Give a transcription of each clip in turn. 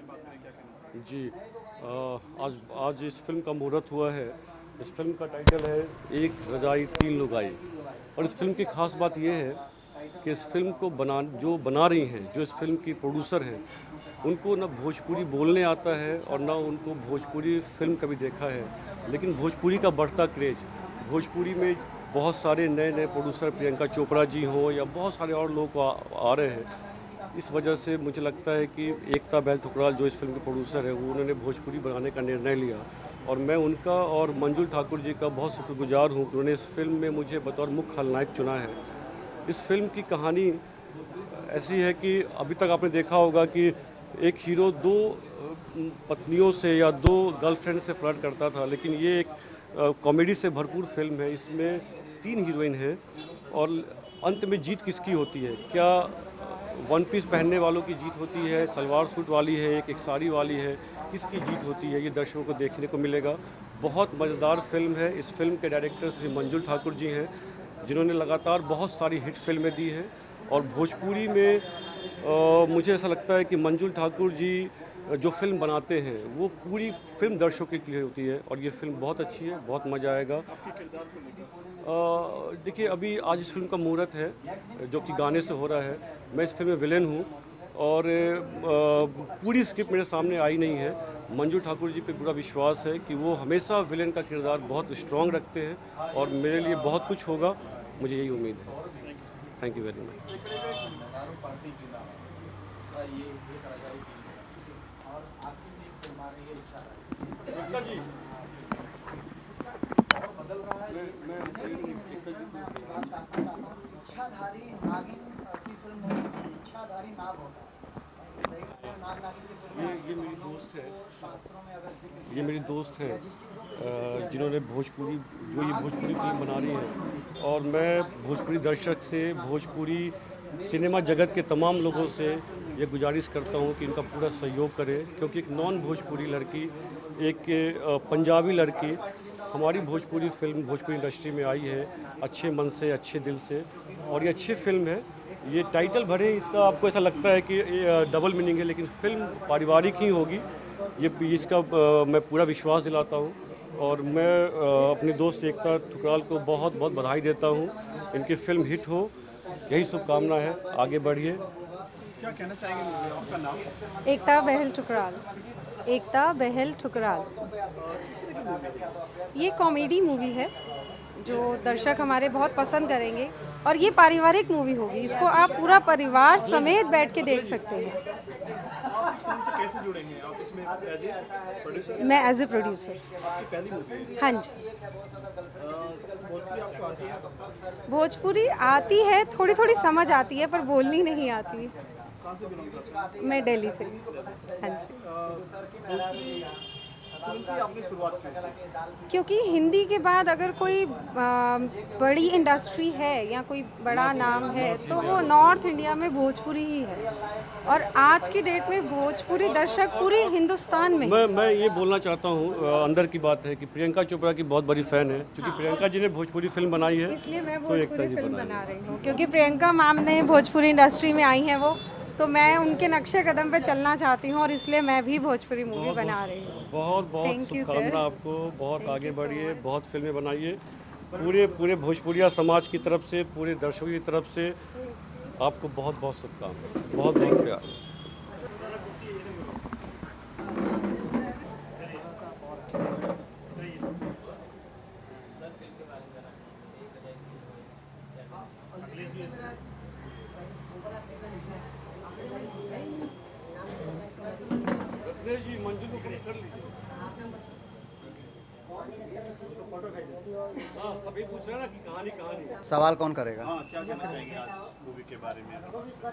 जी आज इस फिल्म का मुहूर्त हुआ है। इस फिल्म का टाइटल है एक रजाई तीन लुगाई। और इस फिल्म की ख़ास बात यह है कि इस फिल्म को जो बना रही हैं, जो इस फिल्म की प्रोड्यूसर हैं, उनको ना भोजपुरी बोलने आता है और ना उनको भोजपुरी फिल्म कभी देखा है। लेकिन भोजपुरी का बढ़ता क्रेज, भोजपुरी में बहुत सारे नए नए प्रोड्यूसर, प्रियंका चोपड़ा जी हों या बहुत सारे और लोग आ रहे हैं। इस वजह से मुझे लगता है कि एकता बैल ठुकराल जो इस फिल्म के प्रोड्यूसर है, वो उन्होंने भोजपुरी बनाने का निर्णय लिया और मैं उनका और मंजुल ठाकुर जी का बहुत शुक्रगुजार हूँ कि उन्होंने इस फिल्म में मुझे बतौर मुख्य खलनायक चुना है। इस फिल्म की कहानी ऐसी है कि अभी तक आपने देखा होगा कि एक हीरो दो पत्नियों से या दो गर्लफ्रेंड से फ्लर्ट करता था, लेकिन ये एक कॉमेडी से भरपूर फिल्म है। इसमें तीन हीरोइन हैं और अंत में जीत किसकी होती है? क्या वन पीस पहनने वालों की जीत होती है, सलवार सूट वाली है, एक साड़ी वाली है, किसकी जीत होती है? ये दर्शकों को देखने को मिलेगा। बहुत मज़ेदार फिल्म है। इस फिल्म के डायरेक्टर श्री मंजुल ठाकुर जी हैं, जिन्होंने लगातार बहुत सारी हिट फिल्में दी हैं और भोजपुरी में मुझे ऐसा लगता है कि मंजुल ठाकुर जी जो फिल्म बनाते हैं वो पूरी फिल्म दर्शकों के लिए होती है और ये फिल्म बहुत अच्छी है, बहुत मज़ा आएगा। देखिए, अभी आज इस फिल्म का मुहूर्त है जो कि गाने से हो रहा है। मैं इस फिल्म में विलेन हूँ और पूरी स्क्रिप्ट मेरे सामने आई नहीं है। मंजू ठाकुर जी पे पूरा विश्वास है कि वो हमेशा विलेन का किरदार बहुत स्ट्रॉन्ग रखते हैं और मेरे लिए बहुत कुछ होगा, मुझे यही उम्मीद है। Thank you very much. इच्छाधारी नागिन की फिल्म है, इच्छाधारी नाग होता है। ये मेरी दोस्त है जिन्होंने भोजपुरी फिल्म बना रही है और मैं भोजपुरी दर्शक से, भोजपुरी सिनेमा जगत के तमाम लोगों से ये गुजारिश करता हूँ कि इनका पूरा सहयोग करें, क्योंकि एक नॉन भोजपुरी लड़की, एक पंजाबी लड़की हमारी भोजपुरी इंडस्ट्री में आई है अच्छे मन से, अच्छे दिल से, और ये अच्छी फिल्म है। ये टाइटल भरे इसका आपको ऐसा लगता है कि डबल मीनिंग है, लेकिन फिल्म पारिवारिक ही होगी। ये इसका मैं पूरा विश्वास दिलाता हूँ और मैं अपनी दोस्त एकता ठुकराल को बहुत बहुत बधाई देता हूँ। इनकी फिल्म हिट हो, यही शुभकामना है। आगे बढ़िए। क्या कहना चाहेंगे आपका नाम? एकता बहल ठुकराल। एकता बहल ठुकराल। ये कॉमेडी मूवी है जो दर्शक हमारे बहुत पसंद करेंगे और ये पारिवारिक मूवी होगी। इसको आप पूरा परिवार समेत बैठ के देख सकते हैं। आप कैसे जुड़ेंगे? आप इसमें एज ए प्रोड्यूसर? मैं एज ए प्रोड्यूसर। आपकी पहली मूवी है? हाँ जी। भोजपुरी आपको आती है? भोजपुरी आती है, थोड़ी थोड़ी समझ आती है, पर बोलनी नहीं आती। कहाँ से बिलोंग करते हैं? मैं दिल्ली से। हाँ जी। से आपने शुरुआत की? क्योंकि हिंदी के बाद अगर कोई बड़ी इंडस्ट्री है या कोई बड़ा नाम है तो वो नॉर्थ इंडिया में भोजपुरी ही है, और आज की डेट में भोजपुरी दर्शक पूरे हिंदुस्तान में। मैं ये बोलना चाहता हूँ, अंदर की बात है कि प्रियंका चोपड़ा की बहुत बड़ी फ़ैन है, क्योंकि प्रियंका जी ने भोजपुरी फिल्म बनाई है, इसलिए मैं तो भोजपुरी फिल्म बना रही हूँ। क्योंकि प्रियंका मैम ने भोजपुरी इंडस्ट्री में आई हैं वो, तो मैं उनके नक्शे कदम पे चलना चाहती हूँ और इसलिए मैं भी भोजपुरी मूवी बना रही हूँ। बहुत बहुत शुभकामना आपको, बहुत आगे बढ़िए, बहुत फिल्में बनाइए। पूरे भोजपुरिया समाज की तरफ से, पूरे दर्शकों की तरफ से आपको बहुत बहुत शुभकामना, बहुत बहुत प्यार। जी मंजू को फोन कर लीजिए। हाँ, सभी पूछ रहे हैं ना कि कहानी। सवाल कौन करेगा? हाँ, क्या कहना चाहेंगे आज मूवी के बारे में?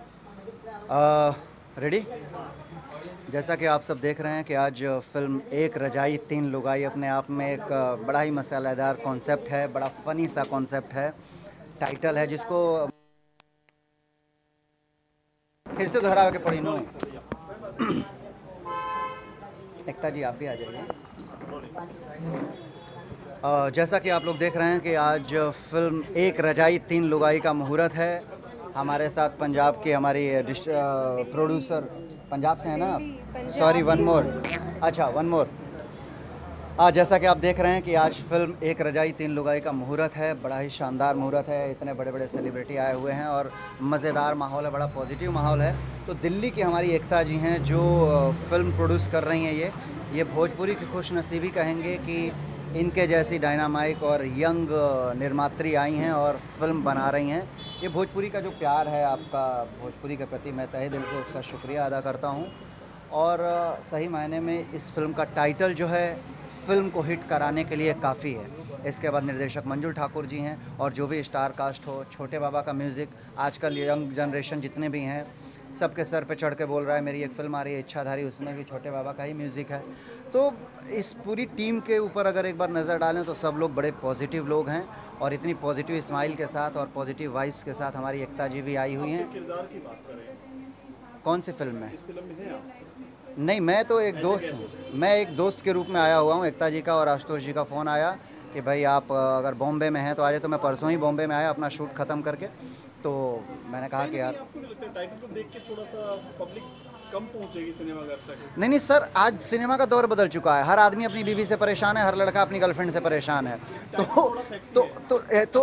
रेडी? जैसा कि आप सब देख रहे हैं कि आज फिल्म एक रजाई तीन लुगाई अपने आप में एक बड़ा ही मसालेदार कॉन्सेप्ट है, बड़ा फनी सा कॉन्सेप्ट है, टाइटल है जिसको फिर से दोहरा के पढ़ी नो। एकता जी आप भी आ जाइए। जैसा कि आप लोग देख रहे हैं कि आज फिल्म एक रजाई तीन लुगाई का मुहूर्त है। हमारे साथ पंजाब के हमारी प्रोड्यूसर पंजाब से है ना दिल्ली, आप? पंजाब। Sorry, one more. अच्छा, वन मोर। जैसा कि आप देख रहे हैं कि आज फिल्म एक रजाई तीन लुगाई का मुहूर्त है। बड़ा ही शानदार मुहूर्त है। इतने बड़े बड़े सेलिब्रिटी आए हुए हैं और मज़ेदार माहौल है, बड़ा पॉजिटिव माहौल है। तो दिल्ली की हमारी एकता जी हैं जो फिल्म प्रोड्यूस कर रही हैं। ये भोजपुरी की खुशनसीबी कहेंगे कि इनके जैसी डायनामाइक और यंग निर्मात्री आई हैं और फिल्म बना रही हैं। ये भोजपुरी का जो प्यार है आपका भोजपुरी के प्रति, मैं तहे दिल से उसका शुक्रिया अदा करता हूँ। और सही मायने में इस फिल्म का टाइटल जो है फिल्म को हिट कराने के लिए काफ़ी है। इसके बाद निर्देशक मंजुल ठाकुर जी हैं और जो भी स्टार कास्ट हो, छोटे बाबा का म्यूज़िक, आजकल यंग जनरेशन जितने भी हैं सबके सर पे चढ़ के बोल रहा है मेरी एक फ़िल्म आ रही है इच्छाधारी, उसमें भी छोटे बाबा का ही म्यूज़िक है। तो इस पूरी टीम के ऊपर अगर एक बार नज़र डालें तो सब लोग बड़े पॉजिटिव लोग हैं और इतनी पॉजिटिव स्माइल के साथ और पॉजिटिव वाइब्स के साथ हमारी एकता जी भी आई हुई हैं। किरदार की बात करें, कौन सी फिल्म में? इस फिल्म में हैं आप? नहीं, मैं तो एक दोस्त हूँ। मैं एक दोस्त के रूप में आया हुआ हूँ। एकता जी का और आशुतोष जी का फ़ोन आया कि भाई आप अगर बॉम्बे में हैं तो आ जाए। तो मैं परसों ही बॉम्बे में आया अपना शूट ख़त्म करके। तो मैंने कहा कि यार आपको नहीं लगता है टाइटल को देख के थोड़ा सा पब्लिक कम पहुंचेगी सिनेमा घर तक? नहीं सर, आज सिनेमा का दौर बदल चुका है। हर आदमी अपनी बीवी से परेशान है, हर लड़का अपनी गर्लफ्रेंड से परेशान है। तो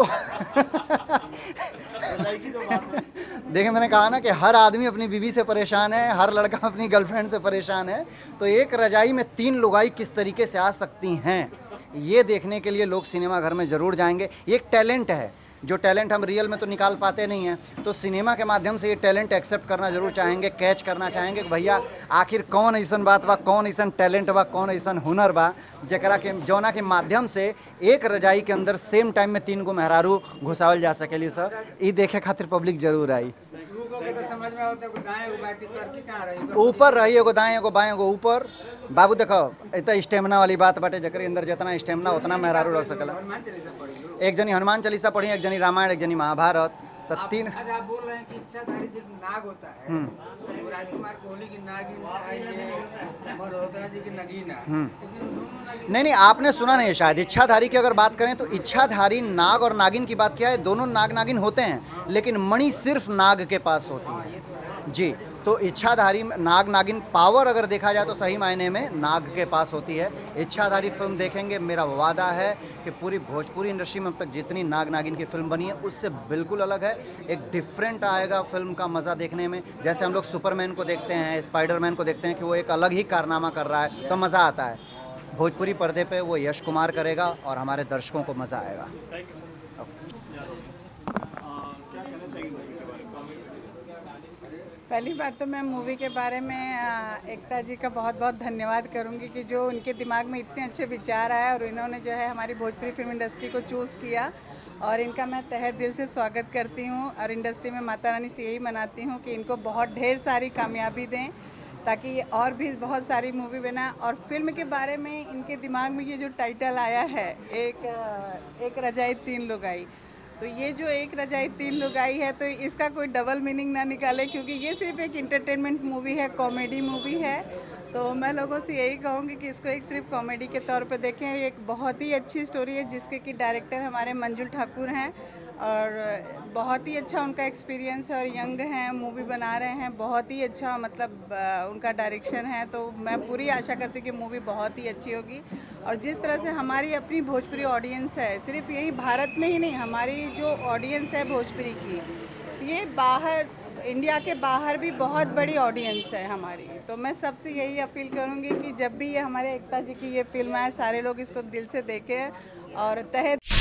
देखिए, मैंने कहा ना कि हर आदमी अपनी बीवी से परेशान है, हर लड़का अपनी गर्लफ्रेंड से परेशान है। तो एक रजाई में तीन लुगाई किस तरीके से आ सकती हैं, ये देखने के लिए लोग सिनेमा घर में ज़रूर जाएंगे। ये एक टैलेंट है, जो टैलेंट हम रियल में तो निकाल पाते नहीं हैं। तो सिनेमा के माध्यम से ये टैलेंट एक्सेप्ट करना जरूर चाहेंगे, कैच करना चाहेंगे कि भैया आखिर कौन ऐसा बात बा, कौन ऐसा टैलेंट बा, कौन ऐसा हुनर बा जरा के जौना के माध्यम से एक रजाई के अंदर सेम टाइम में तीन गो मेहरारू घुसावल जा सकेली। सर, ये देखे खातिर पब्लिक जरूर आई। ऊपर रही, एगो दाएं एगो बाएं एगो ऊपर। बाबू देखो, इतना स्टेमिना वाली बात बाटे, जकर अंदर जितना स्टेमिना उतना मेहरारू रख सकेला। एक जनी हनुमान चालीसा पढ़ी, एक जनी रामायण, एक जनी महाभारत। तो तीन। आप बोल रहे हैं कि इच्छाधारी सिर्फ नाग होता है, तो राजकुमार कोहली की नागिन चाहिए, मल्होत्रा जी की नगीना, नहीं, आपने सुना नहीं शायद। इच्छाधारी की अगर बात करें तो इच्छाधारी नाग और नागिन की बात क्या है, दोनों नाग नागिन होते हैं, लेकिन मणि सिर्फ नाग के पास होती है जी। तो इच्छाधारी नाग नागिन पावर अगर देखा जाए तो सही मायने में नाग के पास होती है। इच्छाधारी फिल्म देखेंगे, मेरा वादा है कि पूरी भोजपुरी इंडस्ट्री में अब तक जितनी नाग नागिन की फिल्म बनी है उससे बिल्कुल अलग है। एक डिफरेंट आएगा फिल्म का मज़ा देखने में। जैसे हम लोग सुपरमैन को देखते हैं, स्पाइडरमैन को देखते हैं कि वो एक अलग ही कारनामा कर रहा है तो मज़ा आता है। भोजपुरी पर्दे पे वो यश कुमार करेगा और हमारे दर्शकों को मज़ा आएगा। पहली बात तो मैं मूवी के बारे में एकता जी का बहुत बहुत धन्यवाद करूंगी कि जो उनके दिमाग में इतने अच्छे विचार आए और इन्होंने जो है हमारी भोजपुरी फिल्म इंडस्ट्री को चूज़ किया, और इनका मैं तहे दिल से स्वागत करती हूं। और इंडस्ट्री में माता रानी से यही मनाती हूं कि इनको बहुत ढेर सारी कामयाबी दें ताकि ये और भी बहुत सारी मूवी बना। और फिल्म के बारे में इनके दिमाग में ये जो टाइटल आया है, एक रजाई तीन लुगाई, तो ये जो एक रजाई तीन लुगाई है तो इसका कोई डबल मीनिंग ना निकाले, क्योंकि ये सिर्फ एक इंटरटेनमेंट मूवी है, कॉमेडी मूवी है। तो मैं लोगों से यही कहूँगी कि इसको एक सिर्फ कॉमेडी के तौर पे देखें। एक बहुत ही अच्छी स्टोरी है जिसके कि डायरेक्टर हमारे मंजुल ठाकुर हैं और बहुत ही अच्छा उनका एक्सपीरियंस है और यंग हैं, मूवी बना रहे हैं, बहुत ही अच्छा मतलब उनका डायरेक्शन है। तो मैं पूरी आशा करती हूँ कि मूवी बहुत ही अच्छी होगी। और जिस तरह से हमारी अपनी भोजपुरी ऑडियंस है, सिर्फ यही भारत में ही नहीं, हमारी जो ऑडियंस है भोजपुरी की, ये बाहर इंडिया के बाहर भी बहुत बड़ी ऑडियंस है हमारी। तो मैं सबसे यही अपील करूँगी कि जब भी ये हमारे एकता जी की ये फिल्म आए, सारे लोग इसको दिल से देखें और तहे